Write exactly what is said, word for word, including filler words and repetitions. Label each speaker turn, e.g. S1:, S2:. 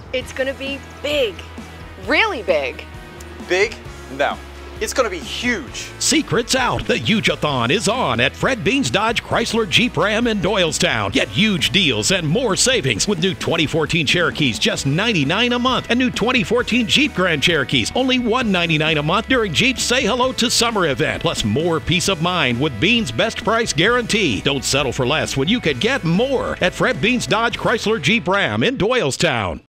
S1: It's gonna be big. Really big.
S2: Big? No. It's gonna be huge.
S3: Secrets out. The Huge-a-Thon is on at Fred Beans Dodge Chrysler Jeep Ram in Doylestown. Get huge deals and more savings with new twenty fourteen Cherokees just ninety-nine dollars a month and new twenty fourteen Jeep Grand Cherokees only one hundred ninety-nine dollars a month during Jeep's Say Hello to Summer event. Plus more peace of mind with Beans' best price guarantee. Don't settle for less when you can get more at Fred Beans Dodge Chrysler Jeep Ram in Doylestown.